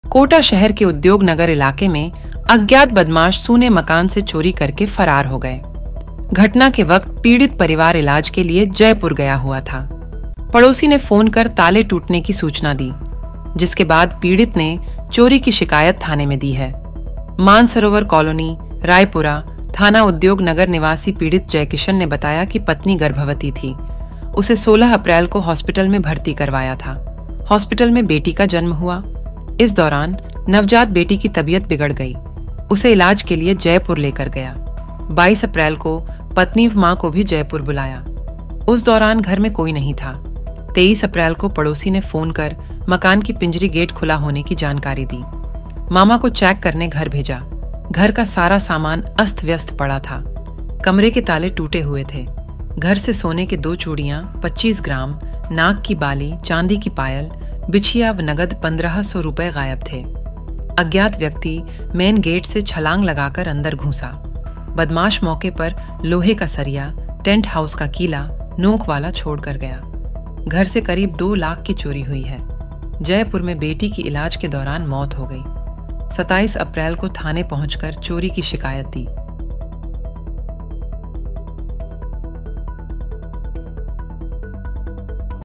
कोटा शहर के उद्योग नगर इलाके में अज्ञात बदमाश सूने मकान से चोरी करके फरार हो गए। घटना के वक्त पीड़ित परिवार इलाज के लिए जयपुर गया हुआ था। पड़ोसी ने फोन कर ताले टूटने की सूचना दी, जिसके बाद पीड़ित ने चोरी की शिकायत थाने में दी है। मानसरोवर कॉलोनी, रायपुरा, थाना उद्योग नगर निवासी पीड़ित जयकिशन ने बताया कि पत्नी गर्भवती थी। उसे 16 अप्रैल को हॉस्पिटल में भर्ती करवाया था। हॉस्पिटल में बेटी का जन्म हुआ। इस दौरान नवजात बेटी की तबीयत बिगड़ गई। उसे इलाज के लिए जयपुर लेकर गया। 22 अप्रैल को पत्नी व मां को भी जयपुर बुलाया। उस दौरान घर में कोई नहीं था। 23 अप्रैल को पड़ोसी ने फोन कर मकान की पिंजरी गेट खुला होने की जानकारी दी। मामा को चेक करने घर भेजा। घर का सारा सामान अस्त व्यस्त पड़ा था। कमरे के ताले टूटे हुए थे। घर से सोने के 2 चूड़ियां 25 ग्राम, नाक की बाली, चांदी की पायल, बिछिया व नगद 1500 रुपए गायब थे। अज्ञात व्यक्ति मेन गेट से छलांग लगाकर अंदर घुसा। बदमाश मौके पर लोहे का सरिया, टेंट हाउस का कीला, नोक वाला छोड़कर गया। घर से करीब 2 लाख की चोरी हुई है। जयपुर में बेटी की इलाज के दौरान मौत हो गई। 27 अप्रैल को थाने पहुंचकर चोरी की शिकायत दी।